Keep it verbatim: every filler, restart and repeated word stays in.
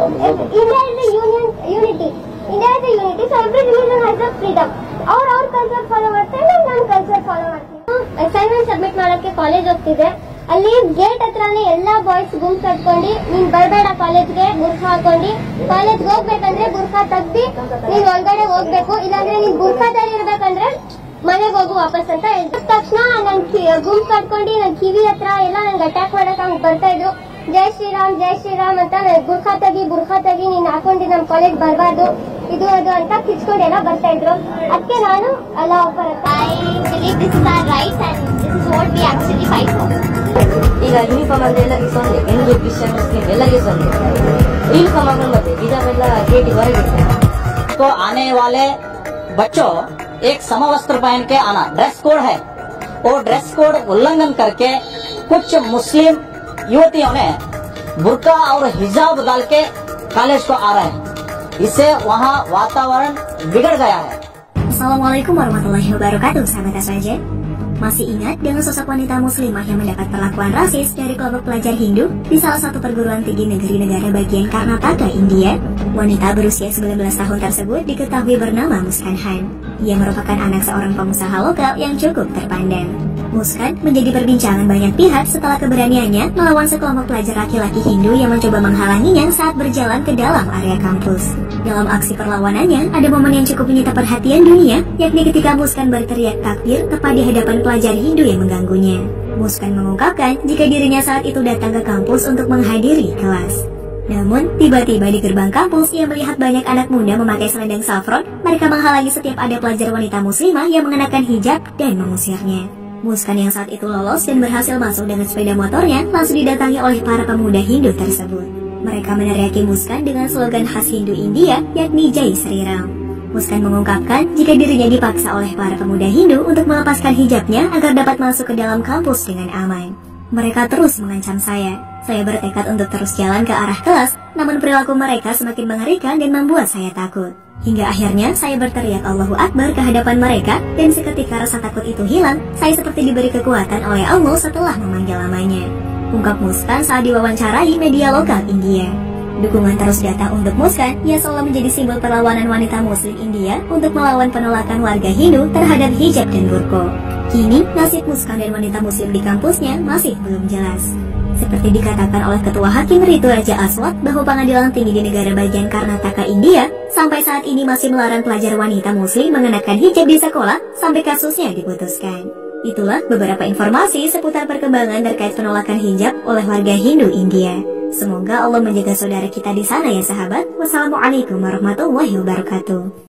India is a union unity. India is a unity, so every religion has a freedom. ಅವ್ರ ಅವ್ರ culture follow ಮಾಡ್ತಾರೆ, ನಾನು culture follow ಮಾಡ್ತೀನಿ. Assignment submit ಮಾಡೋಕ್ಕೆ college ಹೋಗ್ತಿದ್ದೆ. ಅಲ್ಲಿ ಗೇಟ್ ಹತ್ರನೇ ಎಲ್ಲಾ ಬಾಯ್ಸ್ ಗುಂಪು ಕಟ್ಕೊಂಡು ನೀನ್ ಬರ್ಬೇಡ ಕಾಲೇಜ್ಗೆ ಬುರ್ಖಾ ಹಾಕೊಂಡು, ಕಾಲೇಜ್ಗೆ ಹೋಗ್ಬೇಕಂದ್ರೆ ಬುರ್ಖಾ ತೆಗ್ದಿ ನೀನ್ ಒಳಗಡೆ ಹೋಗ್ಬೇಕು, ಇಲ್ಲಾಂದ್ರೆ ನೀನ್ ಬುರ್ಖಾದಲ್ಲಿ ಇರ್ಬೇಕಂದ್ರೆ ಮನೆಗೆ ಹೋಗು ವಾಪಸ್ ಅಂತ ಹೇಳಿದ ತಕ್ಷಣ ನನ್ ಗುಂಪು ಕಟ್ಕೊಂಡು ನನ್ ಕಿವಿ ಹತ್ರ ಎಲ್ಲ ನನ್ಗೆ ಅಟ್ಯಾಕ್ ಮಾಡಕ್ ಹಂಗ್ ಬರ್ತಾ ಇದ್ರು. ಜೈ ಶ್ರೀರಾಮ್ ಜೈ ಶ್ರೀರಾಮ್ ಅಂತ ಬುರ್ಖಾ ತೆಗಿ ಬುರ್ಖಾ ತೆಗಿ ನೀನ್ ಹಾಕೊಂಡು ನಮ್ ಕಾಲೇಜ್ ಬರ್ಬಾರ್ದು ಇದು ಅದು ಅಂತ ಕಿಚ್ಕೊಂಡು ಎಲ್ಲ ಬರ್ತಾ ಇದ್ರು. ಅದಕ್ಕೆ ನಾನು ಅಲ್ಲ ಈಗ ಯೂನಿಫಾರ್ಮ್ ಅಂತೆಲ್ಲ ಇಸೊಂದು ಹಿಂದೂ ಕ್ರಿಶ್ಚಿಯನ್ ಮುಸ್ಲಿಂ ಎಲ್ಲ ಇಸೊಂದು यूनिफॉर्म ಮತ್ತೆ ಬಿಜಾವೆಲ್ಲ ಗೇಟಿ ಹೊರಗೆ. तो आने वाले बच्चों एक समवस्त्र पहन के आना, ड्रेस कोड है, वो ड्रेस कोड उल्लंघन करके कुछ मुस्लिम युवतियों ने बुर्का और हिजाब डाल के कॉलेज को आ रहे हैं. इससे वहाँ वातावरण बिगड़ गया है. Assalamualaikum warahmatullahi wabarakatuh, sahabat S Y J. Masih ingat dengan sosok wanita muslimah yang mendapat perlakuan rasis dari kelompok pelajar Hindu di salah satu perguruan tinggi negeri negara bagian Karnataka, India? Wanita berusia sembilan belas tahun tersebut diketahui bernama Muskan Han. Ia merupakan anak seorang pengusaha lokal yang cukup terpandang. Muskan menjadi perbincangan banyak pihak setelah keberaniannya melawan sekelompok pelajar laki-laki Hindu yang mencoba menghalanginya saat berjalan ke dalam area kampus. Dalam aksi perlawanannya, ada momen yang cukup menyita perhatian dunia, yakni ketika Muskan berteriak takbir tepat di hadapan pelajar Hindu yang mengganggunya. Muskan mengungkapkan jika dirinya saat itu datang ke kampus untuk menghadiri kelas. Namun, tiba-tiba di gerbang kampus, ia melihat banyak anak muda memakai selendang saffron. Mereka menghalangi setiap ada pelajar wanita muslimah yang mengenakan hijab dan mengusirnya. Muskan yang saat itu lolos dan berhasil masuk dengan sepeda motornya langsung didatangi oleh para pemuda Hindu tersebut. Mereka meneriaki Muskan dengan slogan khas Hindu India, yakni Jai Sri Ram. Muskan mengungkapkan jika dirinya dipaksa oleh para pemuda Hindu untuk melepaskan hijabnya agar dapat masuk ke dalam kampus dengan aman. Mereka terus mengancam saya. Saya bertekad untuk terus jalan ke arah kelas, namun perilaku mereka semakin mengerikan dan membuat saya takut. Hingga akhirnya saya berteriak Allahu Akbar ke hadapan mereka, dan seketika rasa takut itu hilang. Saya seperti diberi kekuatan oleh Allah setelah memanggil namanya. Ungkap Muskan saat diwawancarai media lokal India. Dukungan terus datang untuk Muskan, ia seolah menjadi simbol perlawanan wanita muslim India untuk melawan penolakan warga Hindu terhadap hijab dan burqa. Kini, nasib Muskan dan wanita muslim di kampusnya masih belum jelas. Seperti dikatakan oleh Ketua Hakim Ritu Raja Aswad bahwa pengadilan tinggi di negara bagian Karnataka, India, sampai saat ini masih melarang pelajar wanita muslim mengenakan hijab di sekolah sampai kasusnya diputuskan. Itulah beberapa informasi seputar perkembangan terkait penolakan hijab oleh warga Hindu India. Semoga Allah menjaga saudara kita di sana ya sahabat. Wassalamualaikum warahmatullahi wabarakatuh.